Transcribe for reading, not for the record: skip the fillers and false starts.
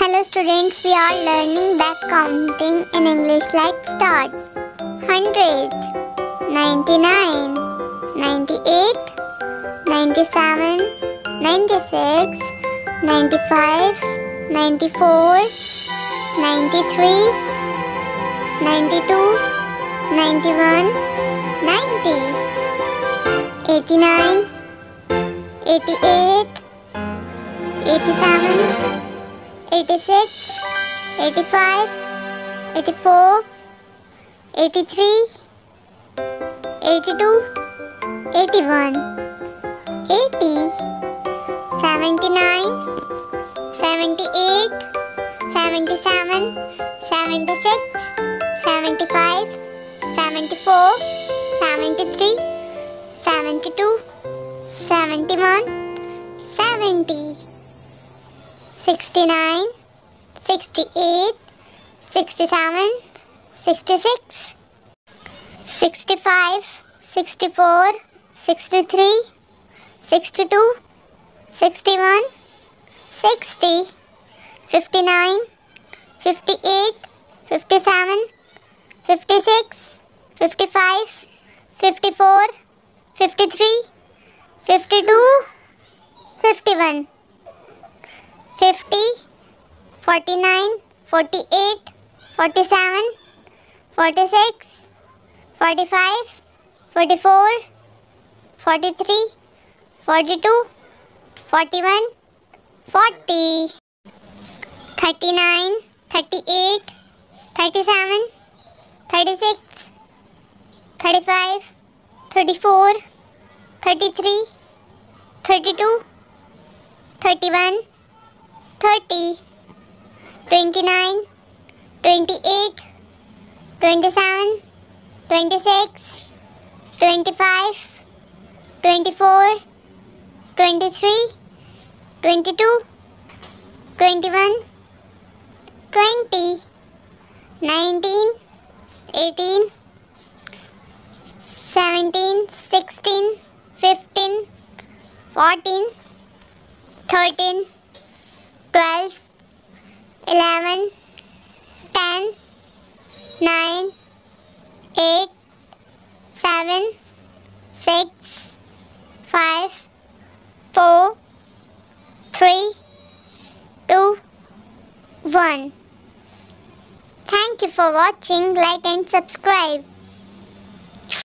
Hello students, we are learning back counting in English. Let's start. 100, 99, 98, 97, 96, 95, 94, 93, 92, 91, 90, 89, 88, 87, 86, 85, 84, 83, 82, 81, 80, 79, 78, 77, 76, 75, 74, 73, 72, 71, 70, 69, 68, 67, 66, 65, 64, 63, 62, 61, 60, 59, 58, 57, 56, 55, 54, 53, 52, 51, 50, 49, 48, 47, 46, 45, 44, 43, 42, 41, 40, 39, 38, 37, 36, 35, 34, 33, 32, 31, 30, 29, 28, 27, 26, 25, 24, 23, 22, 21, 20, 19, 18, 17, 16, 15, 14, 13, 12, 11, 10, 9, 8, 7, 6, 5, 4, 3, 2, 1. Thank you for watching. Like and subscribe.